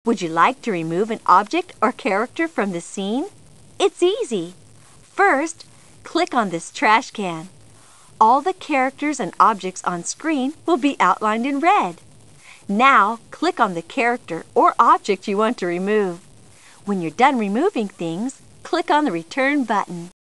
Would you like to remove an object or character from the scene? It's easy. First, click on this trash can. All the characters and objects on screen will be outlined in red. Now, click on the character or object you want to remove. When you're done removing things, click on the Return button.